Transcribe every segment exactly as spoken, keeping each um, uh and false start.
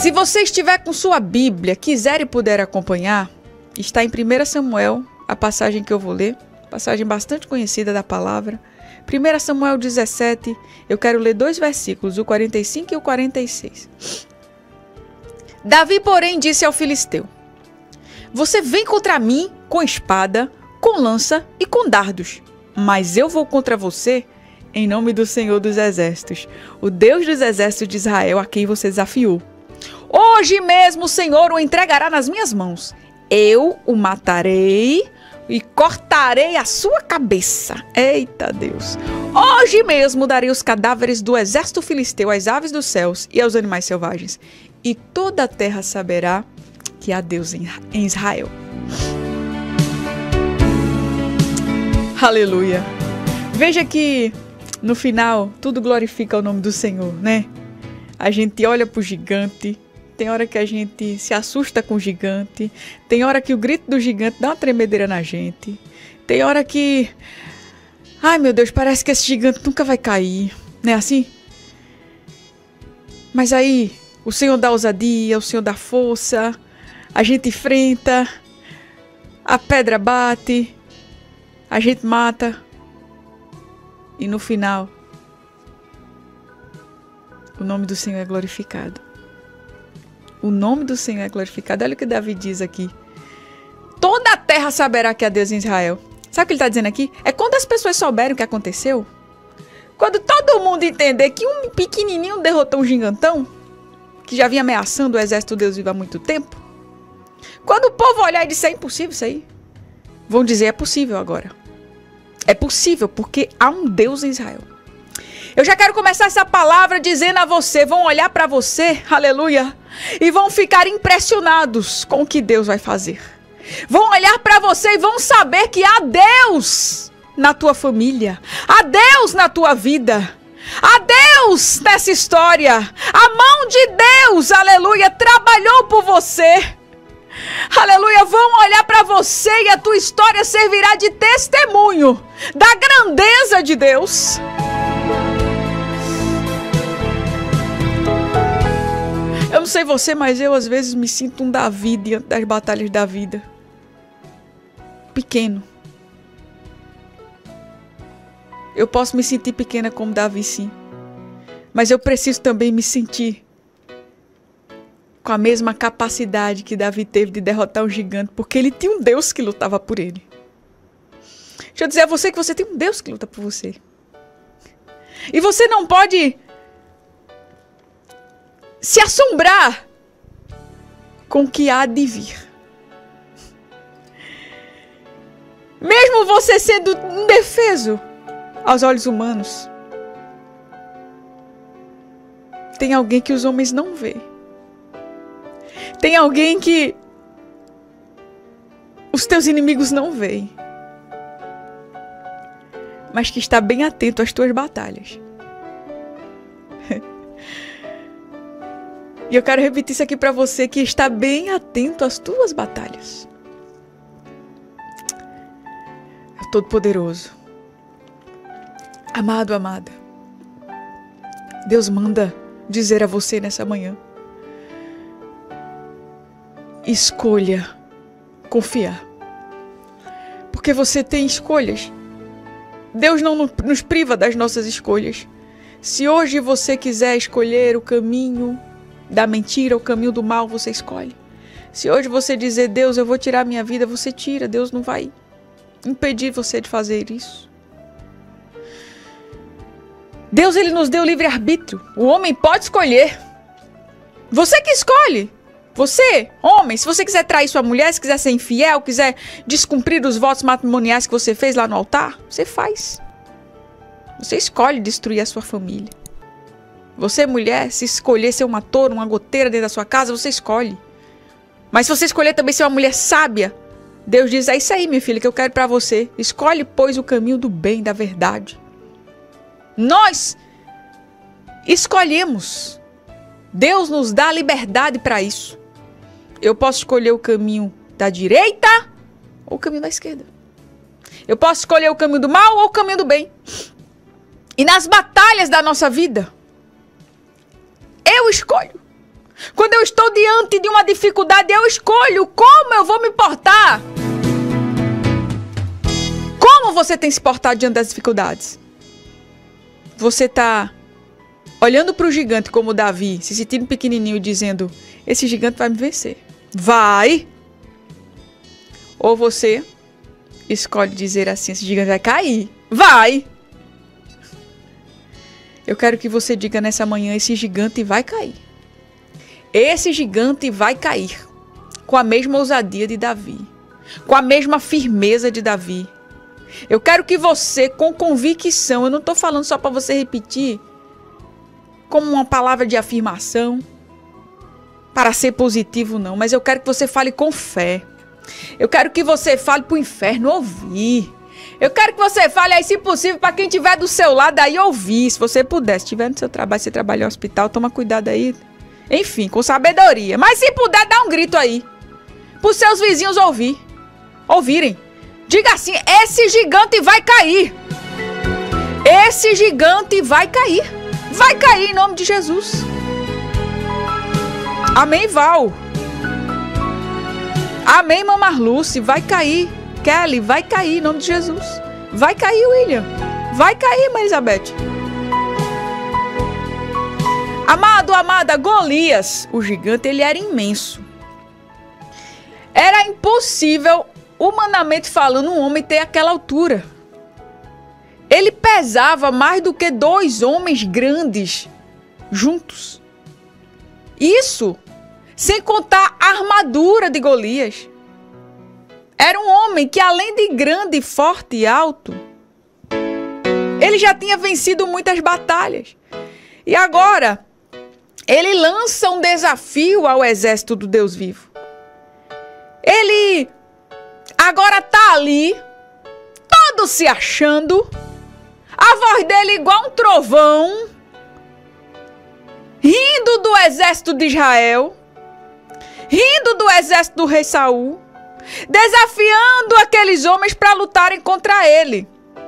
Se você estiver com sua Bíblia, quiser e puder acompanhar, está em primeira Samuel, a passagem que eu vou ler, passagem bastante conhecida da palavra. primeira Samuel dezessete, eu quero ler dois versículos, o quarenta e cinco e o quarenta e seis. Davi, porém, disse ao filisteu: você vem contra mim com espada, com lança e com dardos, mas eu vou contra você em nome do Senhor dos Exércitos, o Deus dos Exércitos de Israel, a quem você desafiou. Hoje mesmo o Senhor o entregará nas minhas mãos. Eu o matarei e cortarei a sua cabeça. Eita Deus! Hoje mesmo darei os cadáveres do exército filisteu às aves dos céus e aos animais selvagens. E toda a terra saberá que há Deus em Israel. Aleluia! Veja que no final tudo glorifica o nome do Senhor, né? A gente olha para o gigante. Tem hora que a gente se assusta com o gigante. Tem hora que o grito do gigante dá uma tremedeira na gente. Tem hora que... ai meu Deus, parece que esse gigante nunca vai cair. Não é assim? Mas aí o Senhor dá ousadia, o Senhor dá força. A gente enfrenta. A pedra bate. A gente mata. E no final, o nome do Senhor é glorificado. O nome do Senhor é glorificado. Olha o que Davi diz aqui. Toda a terra saberá que há Deus em Israel. Sabe o que ele está dizendo aqui? É quando as pessoas souberem o que aconteceu. Quando todo mundo entender que um pequenininho derrotou um gigantão, que já vinha ameaçando o exército de Deus vivo há muito tempo. Quando o povo olhar e disser, é impossível isso aí. Vão dizer, é possível agora. É possível porque há um Deus em Israel. Eu já quero começar essa palavra dizendo a você, vão olhar para você, aleluia, e vão ficar impressionados com o que Deus vai fazer. Vão olhar para você e vão saber que há Deus na tua família, há Deus na tua vida, há Deus nessa história, a mão de Deus, aleluia, trabalhou por você. Aleluia, vão olhar para você e a tua história servirá de testemunho da grandeza de Deus. Eu não sei você, mas eu às vezes me sinto um Davi diante das batalhas da vida. Pequeno. Eu posso me sentir pequena como Davi, sim. Mas eu preciso também me sentir com a mesma capacidade que Davi teve de derrotar um gigante, porque ele tinha um Deus que lutava por ele. Deixa eu dizer a você que você tem um Deus que luta por você. E você não pode se assombrar com o que há de vir. Mesmo você sendo indefeso aos olhos humanos, tem alguém que os homens não veem. Tem alguém que os teus inimigos não veem, mas que está bem atento às tuas batalhas. E eu quero repetir isso aqui para você, que está bem atento às tuas batalhas. É o Todo-Poderoso. Amado, amada, Deus manda dizer a você nessa manhã: escolha confiar. Porque você tem escolhas. Deus não nos priva das nossas escolhas. Se hoje você quiser escolher o caminho da mentira, o caminho do mal, você escolhe. Se hoje você dizer, Deus, eu vou tirar minha vida, você tira. Deus não vai impedir você de fazer isso. Deus, ele nos deu livre-arbítrio. O homem pode escolher. Você que escolhe. Você, homem, se você quiser trair sua mulher, se quiser ser infiel, quiser descumprir os votos matrimoniais que você fez lá no altar, você faz. Você escolhe destruir a sua família. Você, mulher, se escolher ser uma toura, uma goteira dentro da sua casa, você escolhe. Mas se você escolher também ser uma mulher sábia, Deus diz, é isso aí, minha filha, que eu quero pra você. Escolhe, pois, o caminho do bem, da verdade. Nós escolhemos. Deus nos dá liberdade para isso. Eu posso escolher o caminho da direita ou o caminho da esquerda. Eu posso escolher o caminho do mal ou o caminho do bem. E nas batalhas da nossa vida, eu escolho. Quando eu estou diante de uma dificuldade, eu escolho como eu vou me portar. Como você tem se portado diante das dificuldades? Você está olhando para o gigante como Davi, se sentindo pequenininho e dizendo, esse gigante vai me vencer. Vai! Ou você escolhe dizer assim, esse gigante vai cair. Vai! Eu quero que você diga nessa manhã, esse gigante vai cair. Esse gigante vai cair. Com a mesma ousadia de Davi. Com a mesma firmeza de Davi. Eu quero que você, com convicção, eu não estou falando só para você repetir como uma palavra de afirmação, para ser positivo não, mas eu quero que você fale com fé. Eu quero que você fale para o inferno ouvir. Eu quero que você fale aí, se possível, para quem estiver do seu lado aí ouvir, se você puder. Se estiver no seu trabalho, se você trabalha em hospital, toma cuidado aí. Enfim, com sabedoria. Mas se puder, dá um grito aí, para os seus vizinhos ouvir. Ouvirem. Diga assim, esse gigante vai cair. Esse gigante vai cair. Vai cair em nome de Jesus. Amém, Val. Amém, Mamarluce. Vai cair. Kelly, vai cair em nome de Jesus. Vai cair, William. Vai cair, Mãe Elizabeth. Amado, amada, Golias, o gigante, ele era imenso. Era impossível, humanamente falando, um homem ter aquela altura. Ele pesava mais do que dois homens grandes juntos. Isso sem contar a armadura de Golias. Era um homem que, além de grande, forte e alto, ele já tinha vencido muitas batalhas. E agora, ele lança um desafio ao exército do Deus vivo. Ele agora está ali, todo se achando, a voz dele igual um trovão, rindo do exército de Israel, rindo do exército do rei Saul, desafiando aqueles homens para lutarem contra ele,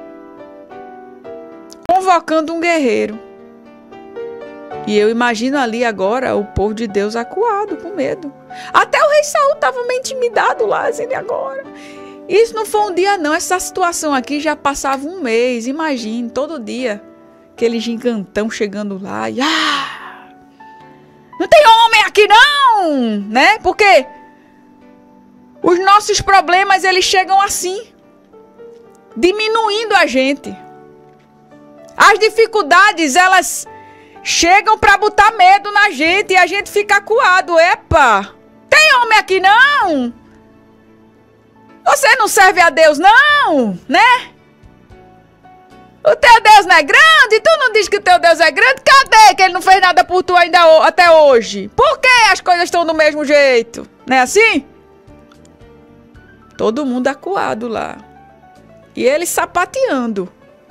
convocando um guerreiro. E eu imagino ali agora o povo de Deus acuado, com medo. Até o rei Saul estava meio intimidado lá, assim, agora. Isso não foi um dia não, essa situação aqui já passava um mês, imagine, todo dia. Aquele gigantão chegando lá e... Ah, não tem homem aqui não, né? Porque os nossos problemas, eles chegam assim, diminuindo a gente. As dificuldades, elas chegam para botar medo na gente e a gente fica acuado. Epa, tem homem aqui não? Você não serve a Deus não, né? O teu Deus não é grande? Tu não diz que o teu Deus é grande? Cadê que ele não fez nada por tu ainda até hoje? Por que as coisas estão do mesmo jeito? Não é assim? Todo mundo acuado lá. E ele sapateando.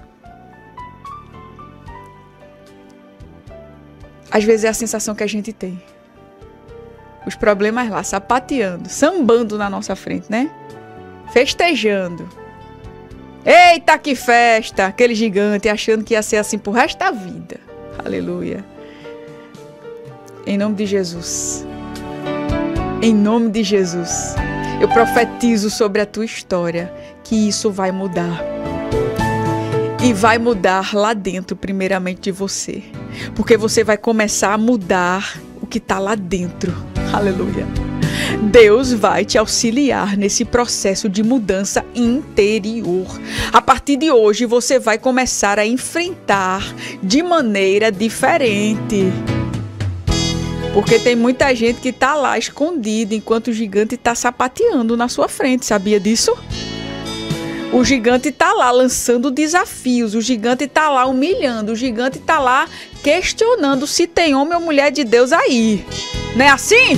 Às vezes é a sensação que a gente tem. Os problemas lá, sapateando, sambando na nossa frente, né? Festejando. Eita, que festa! Aquele gigante achando que ia ser assim pro resto da vida. Aleluia. Em nome de Jesus. Em nome de Jesus. Eu profetizo sobre a tua história que isso vai mudar. E vai mudar lá dentro, primeiramente, de você. Porque você vai começar a mudar o que está lá dentro. Aleluia. Deus vai te auxiliar nesse processo de mudança interior. A partir de hoje, você vai começar a enfrentar de maneira diferente. Porque tem muita gente que está lá escondida enquanto o gigante está sapateando na sua frente. Sabia disso? O gigante está lá lançando desafios, o gigante está lá humilhando, o gigante está lá questionando se tem homem ou mulher de Deus aí. Não é assim?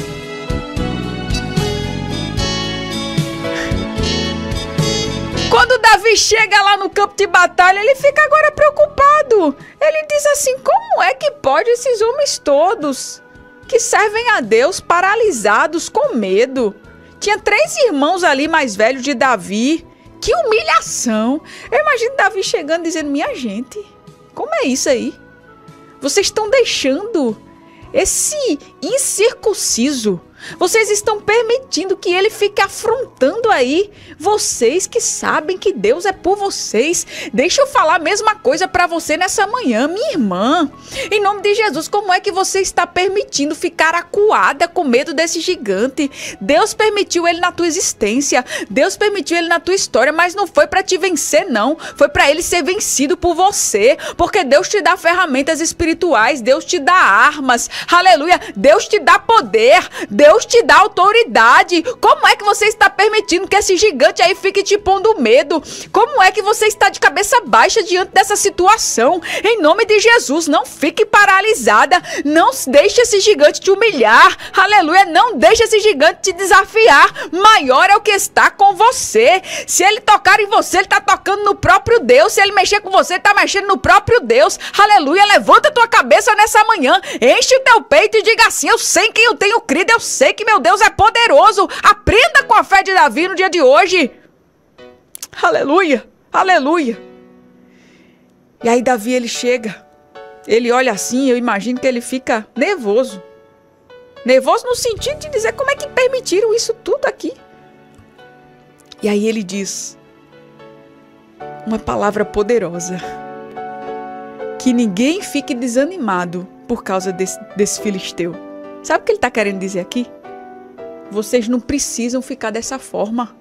Quando Davi chega lá no campo de batalha, ele fica agora preocupado. Ele diz assim, como é que pode esses homens todos que servem a Deus paralisados com medo? Tinha três irmãos ali mais velhos de Davi. Que humilhação! Eu imagino Davi chegando e dizendo, minha gente, como é isso aí? Vocês estão deixando esse incircunciso, vocês estão permitindo que ele fique afrontando aí vocês que sabem que Deus é por vocês. Deixa eu falar a mesma coisa para você nessa manhã, minha irmã. Em nome de Jesus, como é que você está permitindo ficar acuada com medo desse gigante? Deus permitiu ele na tua existência, Deus permitiu ele na tua história, mas não foi para te vencer não, foi para ele ser vencido por você, porque Deus te dá ferramentas espirituais, Deus te dá armas, aleluia, Deus te dá poder, Deus Deus te dá autoridade. Como é que você está permitindo que esse gigante aí fique te pondo medo? Como é que você está de cabeça baixa diante dessa situação? Em nome de Jesus, não fique paralisada. Não deixe esse gigante te humilhar. Aleluia, não deixe esse gigante te desafiar. Maior é o que está com você. Se ele tocar em você, ele está tocando no próprio Deus. Se ele mexer com você, ele está mexendo no próprio Deus. Aleluia, levanta a tua cabeça nessa manhã. Enche o teu peito e diga assim: eu sei que eu tenho crido, eu sei que meu Deus é poderoso. Aprenda com a fé de Davi no dia de hoje. Aleluia, aleluia. E aí Davi, ele chega, ele olha assim, eu imagino que ele fica nervoso. Nervoso no sentido de dizer: como é que permitiram isso tudo aqui? E aí ele diz uma palavra poderosa: que ninguém fique desanimado por causa desse, desse filisteu. Sabe o que ele está querendo dizer aqui? Vocês não precisam ficar dessa forma.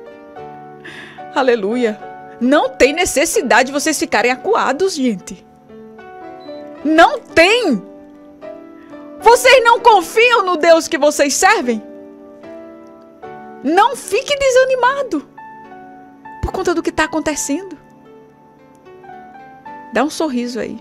Aleluia. Não tem necessidade de vocês ficarem acuados, gente. Não tem. Vocês não confiam no Deus que vocês servem? Não fique desanimado por conta do que está acontecendo. Dá um sorriso aí.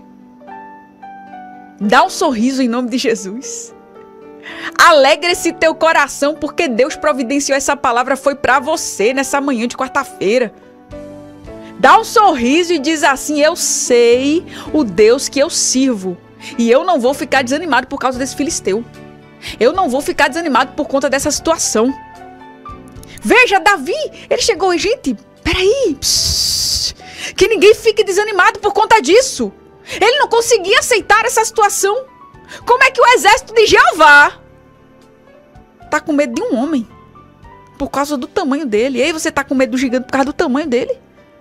Dá um sorriso em nome de Jesus. Alegre-se teu coração, porque Deus providenciou essa palavra, foi para você nessa manhã de quarta-feira. Dá um sorriso e diz assim: eu sei o Deus que eu sirvo, e eu não vou ficar desanimado por causa desse filisteu. Eu não vou ficar desanimado por conta dessa situação. Veja, Davi, ele chegou e, gente, peraí, psss, que ninguém fique desanimado por conta disso. Ele não conseguia aceitar essa situação. Como é que o exército de Jeová tá com medo de um homem por causa do tamanho dele? E aí você tá com medo do gigante por causa do tamanho dele?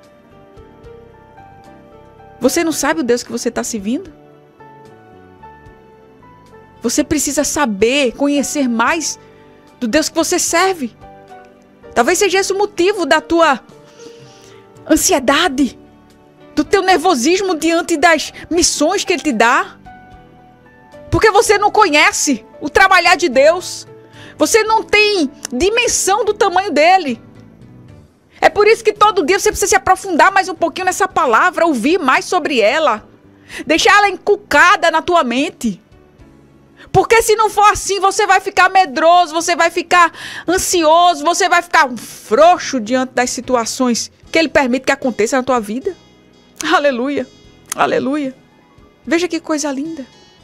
Você não sabe o Deus que você está servindo? Você precisa saber, conhecer mais do Deus que você serve. Talvez seja esse o motivo da tua ansiedade, do teu nervosismo diante das missões que Ele te dá. Porque você não conhece o trabalhar de Deus. Você não tem dimensão do tamanho dele. É por isso que todo dia você precisa se aprofundar mais um pouquinho nessa palavra, ouvir mais sobre ela, deixar ela encucada na tua mente. Porque se não for assim, você vai ficar medroso, você vai ficar ansioso, você vai ficar um frouxo diante das situações que Ele permite que aconteça na tua vida. Aleluia, aleluia. Veja que coisa linda.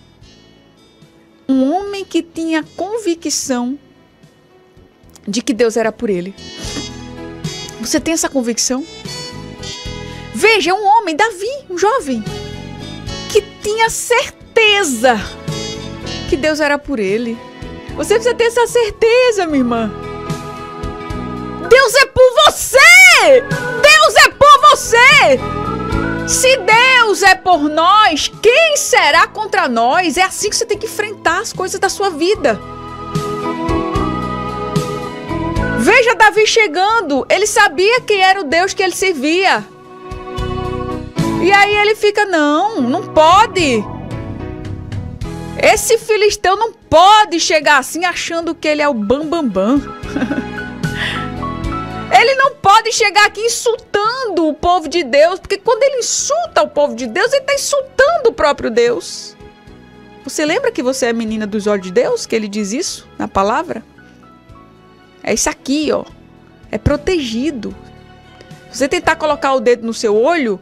Um homem que tinha convicção de que Deus era por ele. Você tem essa convicção? Veja, um homem, Davi, um jovem, que tinha certeza que Deus era por ele. Você precisa ter essa certeza, minha irmã. Deus é por você! Deus é por você! Se Deus é por nós, quem será contra nós? É assim que você tem que enfrentar as coisas da sua vida. Veja Davi chegando. Ele sabia quem era o Deus que ele servia. E aí ele fica: não, não pode. Esse filisteu não pode chegar assim achando que ele é o bambambam. Bam, bam. Ele não pode chegar aqui insultando o povo de Deus, porque quando ele insulta o povo de Deus, ele está insultando o próprio Deus. Você lembra que você é menina dos olhos de Deus? Que ele diz isso na palavra? É isso aqui, ó. É protegido. Se você tentar colocar o dedo no seu olho,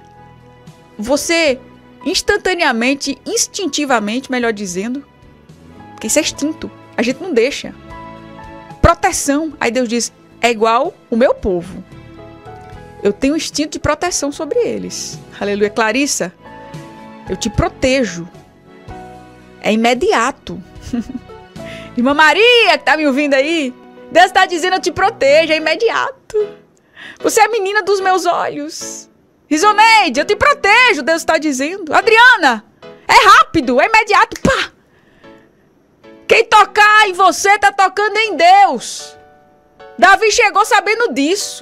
você instantaneamente, instintivamente, melhor dizendo, porque isso é instinto, a gente não deixa. Proteção. Aí Deus diz: é igual o meu povo. Eu tenho um instinto de proteção sobre eles. Aleluia. Clarissa, eu te protejo. É imediato. Irmã Maria, que tá me ouvindo aí, Deus está dizendo, eu te protejo, é imediato. Você é a menina dos meus olhos. Risoneide, eu te protejo, Deus está dizendo. Adriana, é rápido, é imediato, pá. Quem tocar em você está tocando em Deus. Davi chegou sabendo disso.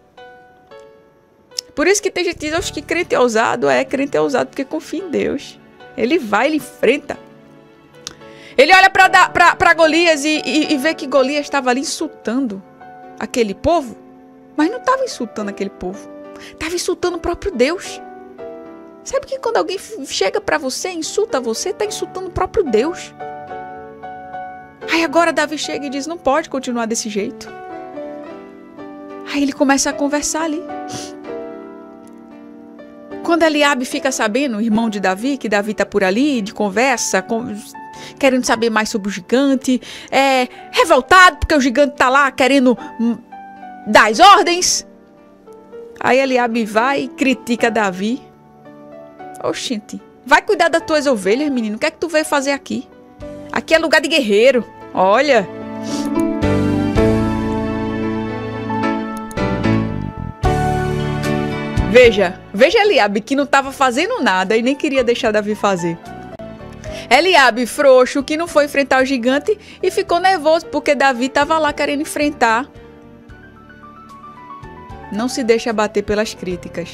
Por isso que tem gente que diz, acho que crente é ousado. É, crente é ousado porque confia em Deus. Ele vai, ele enfrenta. Ele olha para Golias e, e, e vê que Golias estava ali insultando aquele povo. Mas não estava insultando aquele povo. Estava insultando o próprio Deus. Sabe que quando alguém chega para você, insulta você, está insultando o próprio Deus. Aí agora Davi chega e diz, não pode continuar desse jeito. Aí ele começa a conversar ali. Quando Eliabe fica sabendo, o irmão de Davi, que Davi está por ali, de conversa, com, querendo saber mais sobre o gigante, é revoltado porque o gigante está lá querendo hum, dar as ordens. Aí Eliabe vai e critica Davi. Oxente, vai cuidar das tuas ovelhas, menino. O que é que tu veio fazer aqui? Aqui é lugar de guerreiro. Olha. Veja, veja Eliabe que não estava fazendo nada e nem queria deixar Davi fazer. Eliabe frouxo que não foi enfrentar o gigante e ficou nervoso porque Davi estava lá querendo enfrentar. Não se deixe abater pelas críticas.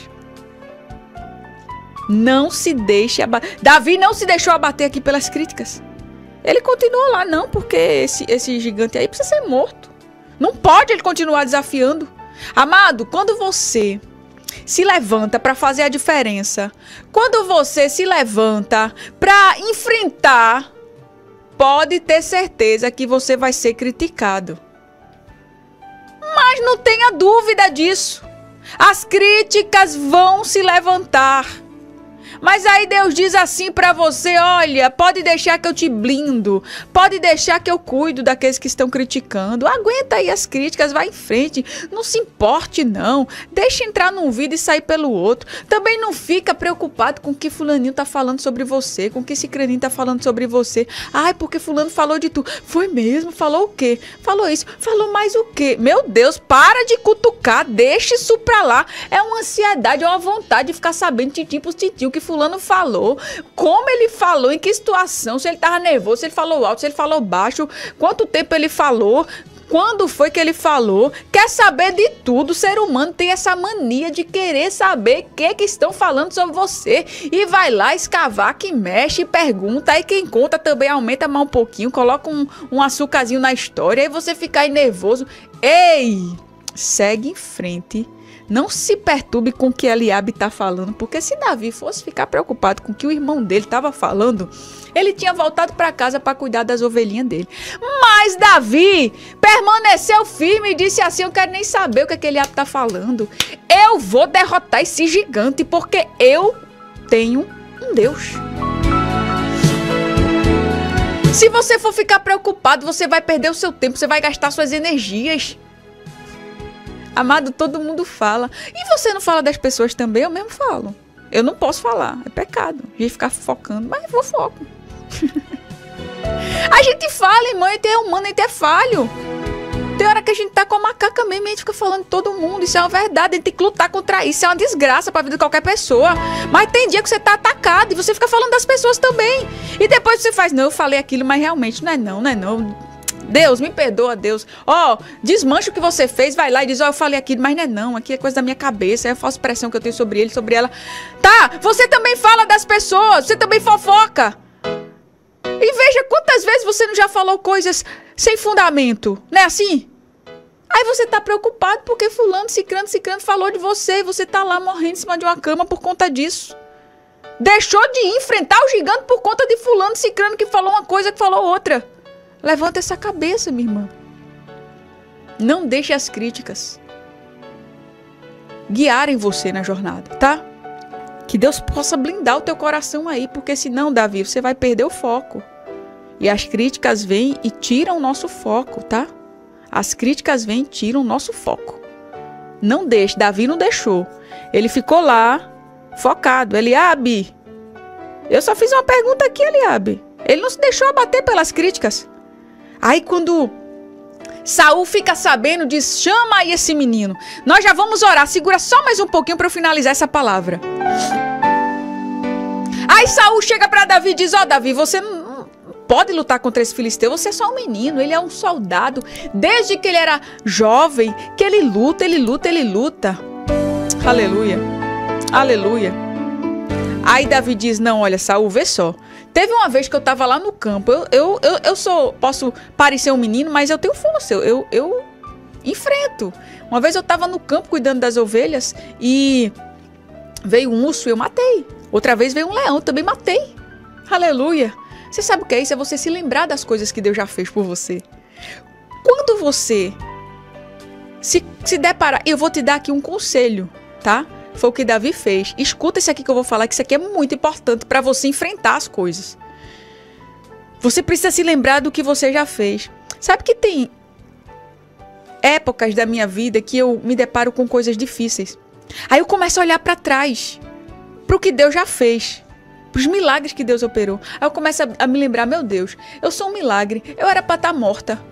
Não se deixe abater. Davi não se deixou abater aqui pelas críticas. Ele continuou lá, não, porque esse, esse gigante aí precisa ser morto. Não pode ele continuar desafiando. Amado, quando você se levanta para fazer a diferença, quando você se levanta para enfrentar, pode ter certeza que você vai ser criticado. Mas não tenha dúvida disso. As críticas vão se levantar. Mas aí Deus diz assim para você, olha, pode deixar que eu te blindo, pode deixar que eu cuido daqueles que estão criticando, aguenta aí as críticas, vai em frente, não se importe não, deixa entrar num vídeo e sair pelo outro, também não fica preocupado com o que fulaninho tá falando sobre você, com o que esse craninho tá falando sobre você, ai, porque fulano falou de tu, foi mesmo, falou o quê? Falou isso, falou mais o quê? Meu Deus, para de cutucar, deixa isso pra lá, é uma ansiedade, é uma vontade de ficar sabendo titim por titim o que fulano falou, como ele falou, em que situação, se ele tava nervoso, se ele falou alto, se ele falou baixo, quanto tempo ele falou, quando foi que ele falou, quer saber de tudo. O ser humano tem essa mania de querer saber o que que estão falando sobre você e vai lá escavar, que mexe, pergunta, aí quem conta também aumenta mais um pouquinho, coloca um, um açúcarzinho na história, aí você fica aí nervoso. Ei, segue em frente. Não se perturbe com o que Eliabe está falando, porque se Davi fosse ficar preocupado com o que o irmão dele estava falando, ele tinha voltado para casa para cuidar das ovelhinhas dele. Mas Davi permaneceu firme e disse assim, eu quero nem saber o que, é que Eliabe está falando. Eu vou derrotar esse gigante, porque eu tenho um Deus. Se você for ficar preocupado, você vai perder o seu tempo, você vai gastar suas energias. Amado, todo mundo fala. E você não fala das pessoas também? Eu mesmo falo. Eu não posso falar. É pecado. A gente ficar focando. Mas eu vou foco. A gente fala, irmão. A gente é humano, a gente é falho. Tem hora que a gente tá com a macaca mesmo. A gente fica falando de todo mundo. Isso é uma verdade. A gente tem que lutar contra isso. Isso é uma desgraça pra vida de qualquer pessoa. Mas tem dia que você tá atacado. E você fica falando das pessoas também. E depois você faz, não, eu falei aquilo. Mas realmente não é não, não é não. Deus, me perdoa, Deus. Ó, oh, desmancha o que você fez, vai lá e diz, ó, oh, eu falei aquilo, mas não é não, aqui é coisa da minha cabeça, é a falsa pressão que eu tenho sobre ele, sobre ela. Tá, você também fala das pessoas, você também fofoca. E veja quantas vezes você não já falou coisas sem fundamento, não é assim? Aí você tá preocupado porque fulano, cicrano, cicrano falou de você e você tá lá morrendo em cima de uma cama por conta disso. Deixou de enfrentar o gigante por conta de fulano, cicrano que falou uma coisa, que falou outra. Levanta essa cabeça, minha irmã. Não deixe as críticas guiarem você na jornada, tá? Que Deus possa blindar o teu coração aí, porque senão, Davi, você vai perder o foco. E as críticas vêm e tiram o nosso foco, tá? As críticas vêm e tiram o nosso foco. Não deixe, Davi não deixou. Ele ficou lá, focado. Eliabe, eu só fiz uma pergunta aqui, Eliabe. Ele não se deixou abater pelas críticas. Aí quando Saul fica sabendo, diz, chama aí esse menino. Nós já vamos orar, segura só mais um pouquinho para eu finalizar essa palavra. Aí Saul chega para Davi e diz, ó, oh, Davi, você não pode lutar contra esse filisteu, você é só um menino, ele é um soldado. Desde que ele era jovem, que ele luta, ele luta, ele luta. Aleluia, aleluia. Aí Davi diz, não, olha, Saul, vê só. Teve uma vez que eu tava lá no campo, eu, eu, eu, eu sou, posso parecer um menino, mas eu tenho força, eu, eu, eu enfrento. Uma vez eu tava no campo cuidando das ovelhas e veio um urso e eu matei. Outra vez veio um leão, eu também matei. Aleluia. Você sabe o que é isso? É você se lembrar das coisas que Deus já fez por você. Quando você se, se deparar, eu vou te dar aqui um conselho, tá? Foi o que Davi fez. Escuta isso aqui que eu vou falar, que isso aqui é muito importante para você enfrentar as coisas. Você precisa se lembrar do que você já fez. Sabe que tem épocas da minha vida que eu me deparo com coisas difíceis. Aí eu começo a olhar para trás, para o que Deus já fez, para os milagres que Deus operou. Aí eu começo a, a me lembrar, meu Deus, eu sou um milagre, eu era para estar morta.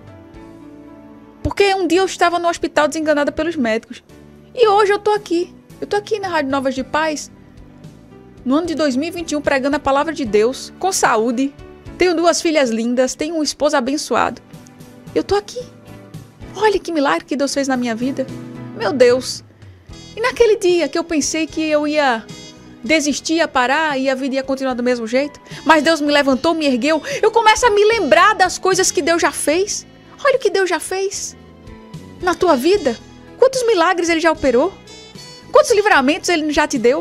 Porque um dia eu estava no hospital desenganada pelos médicos. E hoje eu tô aqui. Eu tô aqui na Rádio Novas de Paz, no ano de dois mil e vinte e um, pregando a palavra de Deus, com saúde. Tenho duas filhas lindas, tenho um esposo abençoado. Eu tô aqui. Olha que milagre que Deus fez na minha vida. Meu Deus. E naquele dia que eu pensei que eu ia desistir, ia parar e a vida ia continuar do mesmo jeito, mas Deus me levantou, me ergueu, eu começo a me lembrar das coisas que Deus já fez. Olha o que Deus já fez na tua vida. Quantos milagres Ele já operou? Quantos livramentos Ele já te deu?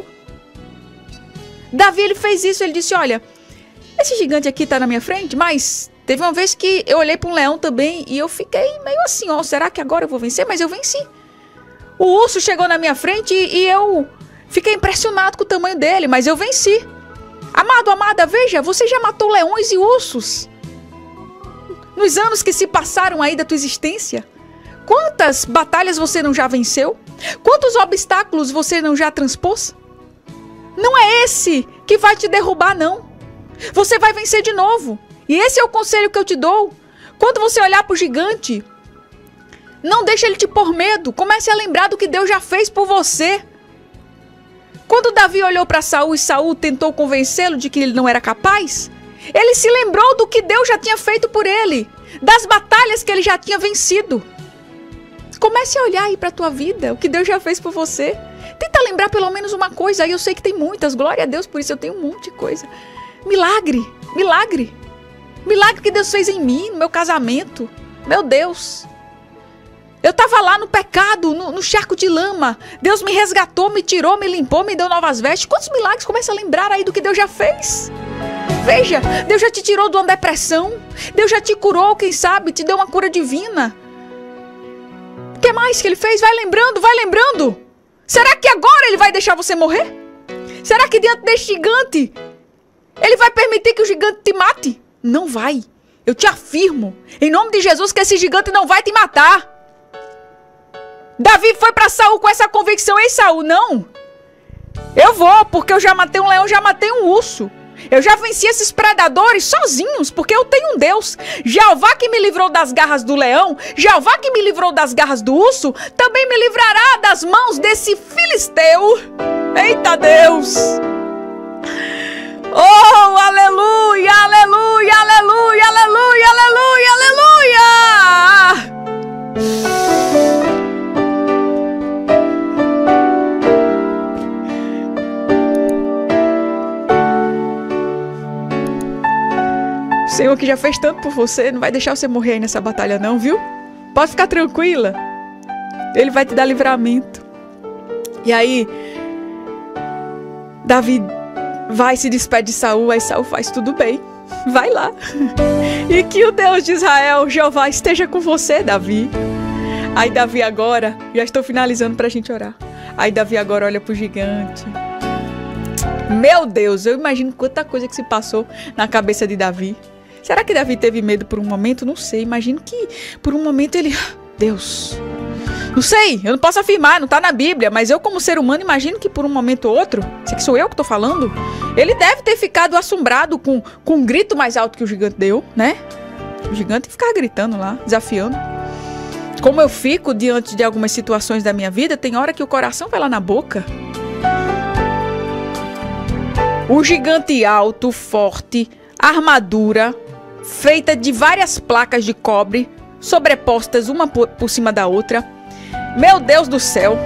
Davi, ele fez isso, ele disse, olha, esse gigante aqui tá na minha frente, mas teve uma vez que eu olhei para um leão também e eu fiquei meio assim, ó, será que agora eu vou vencer? Mas eu venci. O urso chegou na minha frente e, e eu fiquei impressionado com o tamanho dele, mas eu venci. Amado, amada, veja, você já matou leões e ursos nos anos que se passaram aí da tua existência. Quantas batalhas você não já venceu? Quantos obstáculos você não já transpôs? Não é esse que vai te derrubar, não. Você vai vencer de novo. E esse é o conselho que eu te dou. Quando você olhar para o gigante, não deixe ele te pôr medo. Comece a lembrar do que Deus já fez por você. Quando Davi olhou para Saul e Saul tentou convencê-lo de que ele não era capaz, ele se lembrou do que Deus já tinha feito por ele, das batalhas que ele já tinha vencido. Comece a olhar aí para a tua vida, o que Deus já fez por você. Tenta lembrar pelo menos uma coisa, aí eu sei que tem muitas, glória a Deus por isso, eu tenho um monte de coisa. Milagre, milagre. Milagre que Deus fez em mim, no meu casamento. Meu Deus. Eu estava lá no pecado, no, no charco de lama. Deus me resgatou, me tirou, me limpou, me deu novas vestes. Quantos milagres? Começa a lembrar aí do que Deus já fez. Veja, Deus já te tirou de uma depressão. Deus já te curou, quem sabe, te deu uma cura divina. O que mais que Ele fez? Vai lembrando, vai lembrando. Será que agora Ele vai deixar você morrer? Será que diante desse gigante, Ele vai permitir que o gigante te mate? Não vai. Eu te afirmo, em nome de Jesus, que esse gigante não vai te matar. Davi foi para Saul com essa convicção. Ei, Saul, não. Eu vou, porque eu já matei um leão, já matei um urso. Eu já venci esses predadores sozinhos, porque eu tenho um Deus. Jeová que me livrou das garras do leão, Jeová que me livrou das garras do urso, também me livrará das mãos desse filisteu. Eita Deus! Oh, aleluia, aleluia, aleluia, aleluia, aleluia, aleluia! O Senhor que já fez tanto por você, não vai deixar você morrer aí nessa batalha não, viu? Pode ficar tranquila. Ele vai te dar livramento. E aí, Davi vai se despede de Saul, aí Saul faz tudo bem. Vai lá. E que o Deus de Israel, Jeová, esteja com você, Davi. Aí Davi agora, já estou finalizando pra gente orar. Aí Davi agora olha pro gigante. Meu Deus, eu imagino quanta coisa que se passou na cabeça de Davi. Será que Davi teve medo por um momento? Não sei. Imagino que por um momento ele... Deus, Não sei, eu não posso afirmar, não tá na Bíblia, mas eu como ser humano imagino que por um momento ou outro, sei que sou eu que tô falando, ele deve ter ficado assombrado com, com um grito mais alto que o gigante deu, né? O gigante ficava gritando lá, desafiando. Como eu fico diante de algumas situações da minha vida, tem hora que o coração vai lá na boca. O gigante alto, forte, armadura, feita de várias placas de cobre, sobrepostas uma por, por cima da outra. Meu Deus do céu.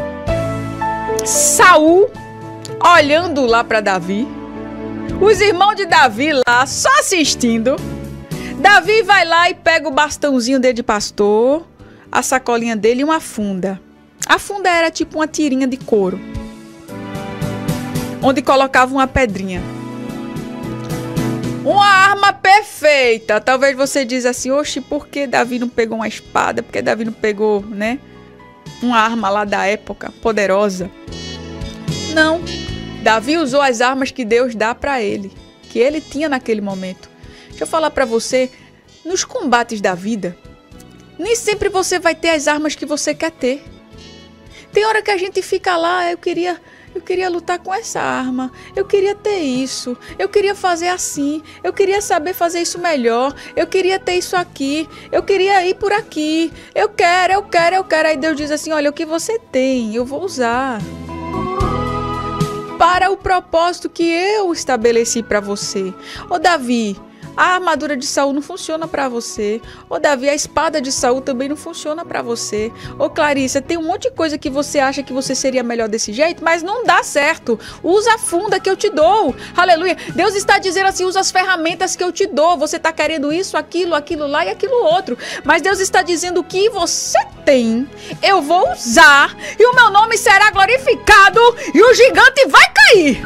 Saul olhando lá para Davi. Os irmãos de Davi lá só assistindo. Davi vai lá e pega o bastãozinho dele de pastor, a sacolinha dele e uma funda. A funda era tipo uma tirinha de couro, onde colocava uma pedrinha. Uma arma perfeita. Talvez você diz assim, oxe, por que Davi não pegou uma espada? Por que Davi não pegou, né, uma arma lá da época, poderosa? Não. Davi usou as armas que Deus dá para ele, que ele tinha naquele momento. Deixa eu falar para você, nos combates da vida, nem sempre você vai ter as armas que você quer ter. Tem hora que a gente fica lá, eu queria... Eu queria lutar com essa arma, eu queria ter isso, eu queria fazer assim, eu queria saber fazer isso melhor, eu queria ter isso aqui, eu queria ir por aqui, eu quero, eu quero, eu quero. Aí Deus diz assim, olha, o que você tem, eu vou usar para o propósito que eu estabeleci para você. Ô Davi, a armadura de Saul não funciona para você. Ô Davi, a espada de Saul também não funciona para você. Ô Clarissa, tem um monte de coisa que você acha que você seria melhor desse jeito, mas não dá certo. Usa a funda que eu te dou. Aleluia. Deus está dizendo assim, usa as ferramentas que eu te dou. Você está querendo isso, aquilo, aquilo lá e aquilo outro. Mas Deus está dizendo o que você tem, eu vou usar e o meu nome será glorificado e o gigante vai cair.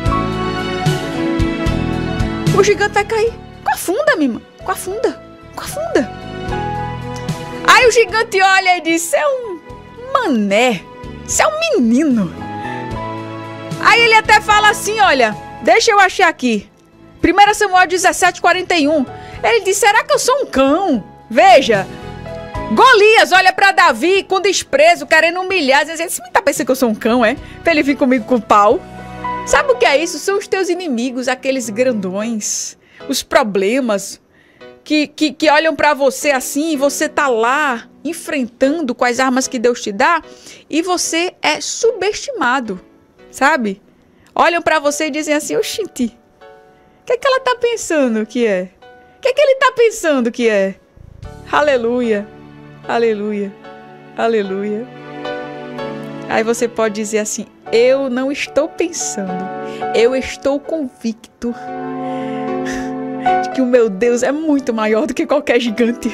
O gigante vai cair. Com a funda, minha irmã. Com a funda. Com a funda. Aí o gigante olha e diz, você é um mané. Você é um menino. Aí ele até fala assim, olha, deixa eu achar aqui. primeiro Samuel dezessete, quarenta e um. Ele diz, será que eu sou um cão? Veja. Golias olha pra Davi com desprezo, querendo humilhar. Dizendo, você tá pensando que eu sou um cão, é? Pra ele vir comigo com o pau. Sabe o que é isso? São os teus inimigos, aqueles grandões. Os problemas que, que, que olham para você assim e você tá lá enfrentando com as armas que Deus te dá e você é subestimado, sabe? Olham para você e dizem assim, oxente, o que é que ela tá pensando que é? O que é que ele tá pensando que é? Aleluia, aleluia, aleluia. Aí você pode dizer assim, eu não estou pensando, eu estou convicto de que o meu Deus é muito maior do que qualquer gigante.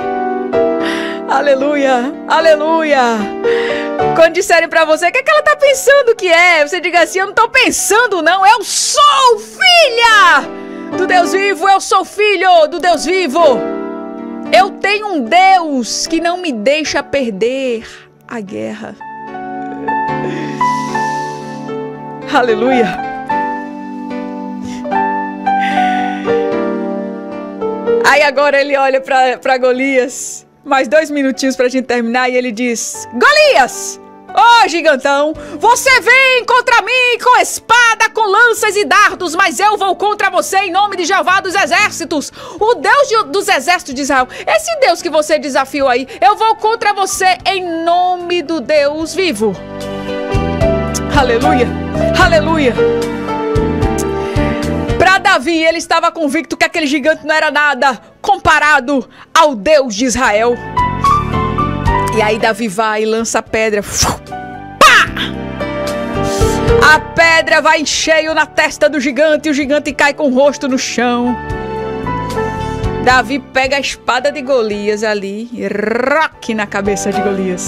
Aleluia, aleluia. Quando disserem pra você, o que é que ela tá pensando que é? Você diga assim, eu não tô pensando não, eu sou filha do Deus vivo, eu sou filho do Deus vivo. Eu tenho um Deus que não me deixa perder a guerra. Aleluia. Aí agora ele olha para Golias, mais dois minutinhos para a gente terminar, e ele diz, Golias, ô gigantão, você vem contra mim com espada, com lanças e dardos, mas eu vou contra você em nome de Jeová dos exércitos, o Deus de, dos exércitos de Israel, esse Deus que você desafiou aí, eu vou contra você em nome do Deus vivo. Aleluia, aleluia. Para Davi, ele estava convicto que aquele gigante não era nada comparado ao Deus de Israel. E aí Davi vai e lança a pedra. Pá! A pedra vai em cheio na testa do gigante e o gigante cai com o rosto no chão. Davi pega a espada de Golias ali e roque na cabeça de Golias.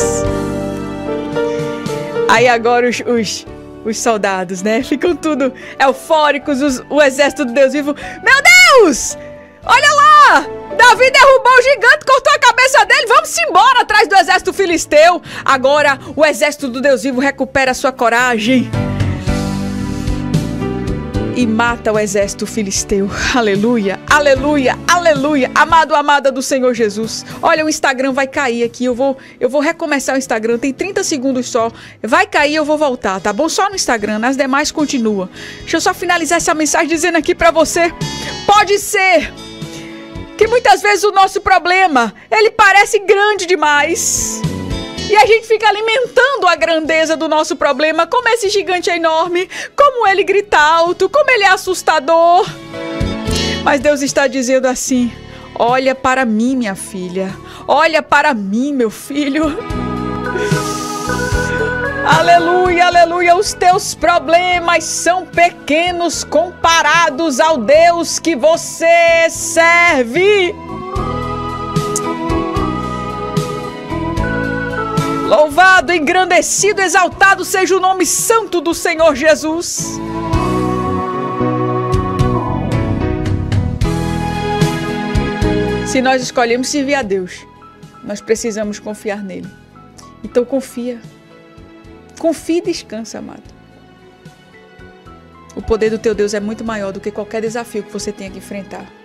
Aí agora os... os Os soldados, né? Ficam tudo eufóricos, os, o exército do Deus vivo. Meu Deus! Olha lá! Davi derrubou o gigante, cortou a cabeça dele. Vamos embora atrás do exército filisteu. Agora o exército do Deus vivo recupera a sua coragem. e mata o exército filisteu. Aleluia, aleluia, aleluia. Amado, amada do Senhor Jesus. Olha, o Instagram vai cair aqui. Eu vou, eu vou recomeçar o Instagram. Tem trinta segundos só. Vai cair, eu vou voltar, tá bom? Só no Instagram, nas demais continua. Deixa eu só finalizar essa mensagem dizendo aqui pra você. Pode ser que muitas vezes o nosso problema, ele parece grande demais. E a gente fica alimentando a grandeza do nosso problema. Como esse gigante é enorme, como ele grita alto, como ele é assustador. Mas Deus está dizendo assim: olha para mim, minha filha. Olha para mim, meu filho. Aleluia, aleluia. Os teus problemas são pequenos comparados ao Deus que você serve. Louvado, engrandecido, exaltado seja o nome santo do Senhor Jesus. Se nós escolhemos servir a Deus, nós precisamos confiar nele. Então confia. Confia e descansa, amado. O poder do teu Deus é muito maior do que qualquer desafio que você tenha que enfrentar.